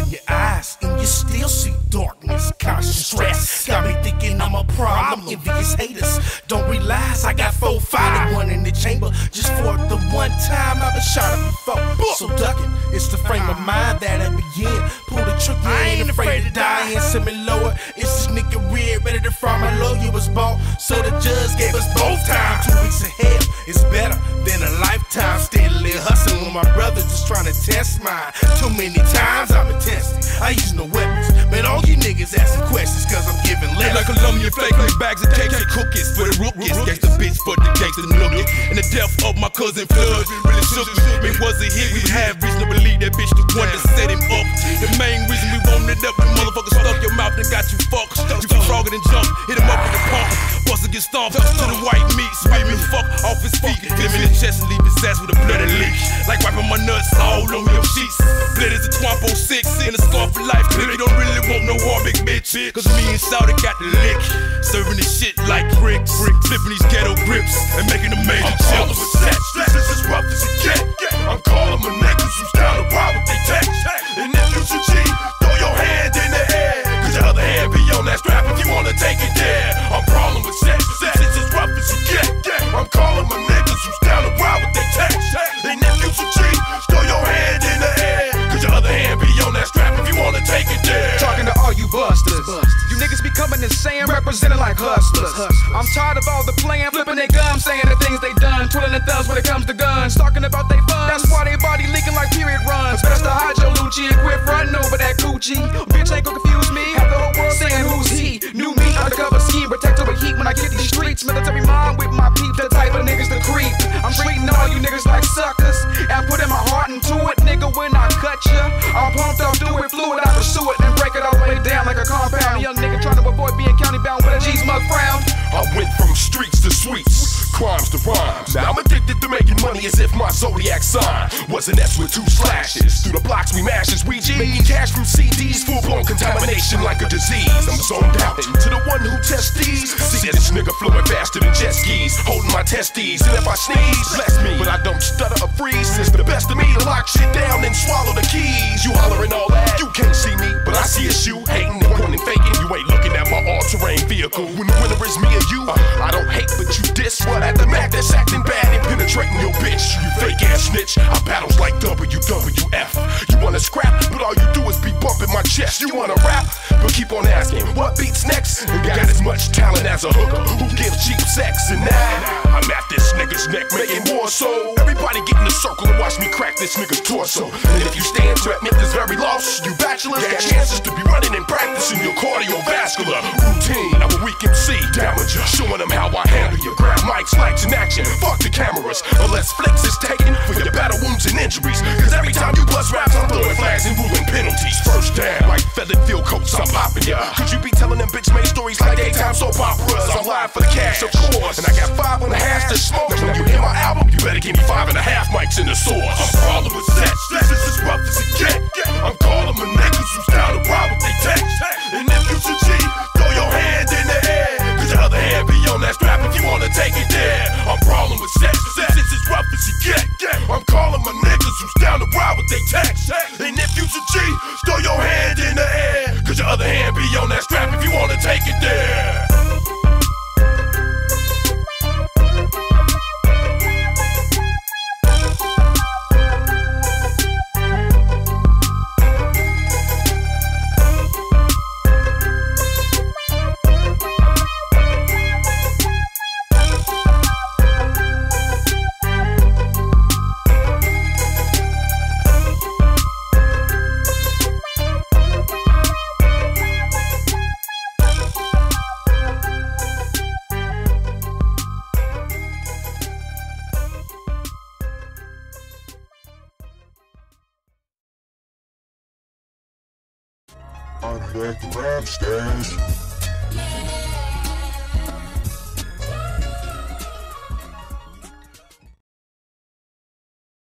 in your eyes, and you still see darkness, constant stress. Got me thinking I'm a problem. Envious haters don't realize I got 4, 5, and 1 in the chamber. Just for the one time I've been shot at before. So ducking, it's the frame of mind that I begin. Pull the trigger, I ain't afraid to die. And send me lower. It's this nigga weird, ready to fry my lawyer was bought. So the judge gave us both time. 2 weeks of hell is better than a lifetime. Steadily hustling with my brother, just trying to test mine. Too many times I've been tested. I use no weapons, man. All you niggas asking questions, cause I'm giving less. Like Columbia, flake bags of cakes and cookies for the rookies. Gangsta bitch for the gangsta nookie. And the death of my cousin Flood really shook me. It was a hit, we had reason to believe that bitch the one that set him up. The main reason we wanted up, you motherfuckers stuck your mouth and got you fucked. You can frog it and jump, hit him up with the pump. Bust get stomped to the white meat, screaming fuck off his feet. Hit him in the chest and leave his ass with a bloody leak. Like wiping my nuts all on your sheets. Blood is a Twompo 6 in a scar for life. Clearly don't really want no war, big bitch. Cause me and Shawty got the lick. Serving this shit like bricks. Flipping these ghetto grips and making them major chips. With sex, this is as rough as it get. I'm calling my niggas who's down to ride with they text. And if you should cheat, throw your hand in the air. Cause your other hand be on that strap if you wanna take it there. I'm crawling with sex, this is as rough as it get. I'm calling my niggas who's down to ride with they text. And if you should cheat, throw your hand in the air. Cause your other hand be on that strap if you wanna take it there. Talking to all you busters, you niggas be coming and saying, representing like hustlers. I'm tired of all the playing, flipping their gums, saying the things they done, twirling their thumbs when it comes to guns, talking about they fun. That's why they body leaking like period runs. Best to hide your Lucci and quit frontin' over that coochie. Bitch ain't gon' confuse me. Have the whole world saying who's he? New me, undercover scheme, protect over heat when I get these streets. Military mind with my peep, the type of niggas to creep. I'm treating all you niggas like suckers, and putting my heart into it, nigga. When I cut ya, I'm pumped up, do it fluid, I pursue it and break it all the way down like a compound. A young nigga trying to avoid being county bound with a G's mug frown. I went from streets to sweets, crimes to rhymes. Now I'm addicted to making money as if my zodiac sign was an S with 2 slashes. Through the blocks we mash as we G, making cash from CDs, full-blown contamination like a disease. I'm zoned out, and to the one who tests these, see this nigga flowing faster than jet skis, holding my testes, and if I sneeze, bless me, but I don't stutter or freeze. It's the best of me to lock shit down and swallow the keys. You hollering all that, you can't see me, but I see it's you, hating and wanting faking. You ain't looking at my all-terrain vehicle. When the winner is me or you, I don't hate, but you diss. What at the Mac that's acting bad and penetrating your bitch. You fake ass snitch, our battles like WWF. You wanna scrap, but all you do is be bumping my chest. You wanna rap, but keep on asking, what beats next? And got as much talent as a hooker who gives cheap sex. And now, I'm at this nigga's neck making more so. Everybody get in a circle and watch me crack this nigga's torso. And if you stand to admit this very loss, you bachelors got chances to be running and practicing your cardiovascular routine. I'm a weak MC damager, showing them how I handle you. Grab mics, lights in action, fuck the cameras, unless flicks is taken for your battle wounds and injuries. Cause every time you bust raps, I'm throwing flags and ruling penalties. First down, like feathered field coats, I'm popping ya. Could you be telling them bitch made stories like daytime soap operas? I'm live for the cash, of course, and I got 5 on the hash to smoke. Now when you hear my album, you better give me 5.5 mics in the source. I'm crawling with sex, this is as rough as it get. I'm calling my niggas who's down to ride with they text. And if you should cheat, throw your hand in the air. Cause your other hand be on that strap if you wanna take it there. I'm crawling with sex, this is as rough as it get. I'm calling my niggas who's down to ride with they text. And if you should cheat, throw your hand in the air. Cause your other hand be on that strap if you wanna take it there. I'm back to rap stash.